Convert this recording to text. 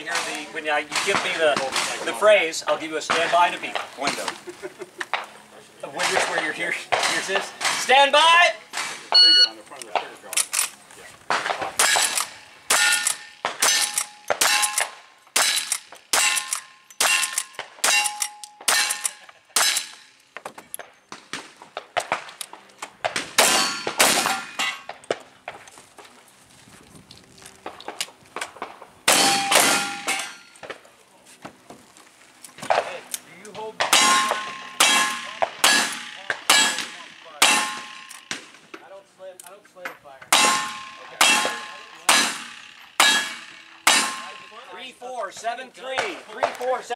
hear when you give me the phrase, I'll give you a standby and a beep. Window. A window's where your ears is. Stand by! Finger on the front of the trigger guard. I don't slam fire. Okay. 3-4-7-3. 3-4-7.